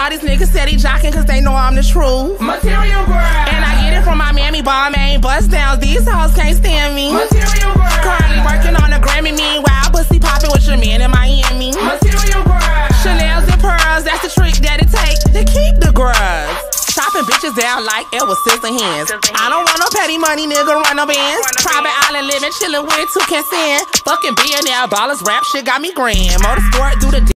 All these niggas steady jocking cause they know I'm the truth. Material girl. And I get it from my mammy, Balmain bust downs. These hoes can't stand me. Material girl. Currently working on a Grammy, meanwhile pussy popping with your man in Miami. Material girl. Chanel's and pearls, that's the trick that it take to keep the grubs. Chopping bitches down like it was sister hands. I don't want no petty money, nigga, run no bands. Private island living, chillin' with 2 can stand. Fucking billionaire ballers, rap shit got me grand. Motorsport do the